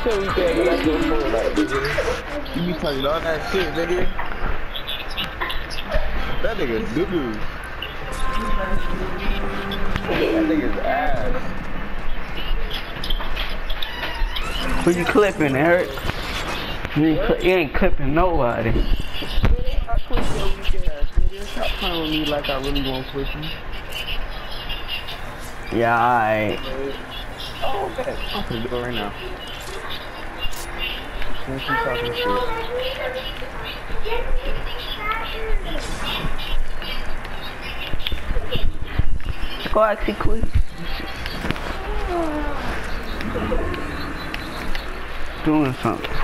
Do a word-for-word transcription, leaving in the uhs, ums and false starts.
Quit your weak ass, get out your phone like nigga. You be talking all that shit, nigga. That nigga doo doo. That nigga's ass. Who you clipping, Eric? You ain't, cl you ain't clipping nobody. I quit your weak ass, nigga. Stop playing with me like I really won't quit you. Yeah, alright. Oh, okay. I'm finna do it right now. Since you talking shit. Go actually quit. Doing something.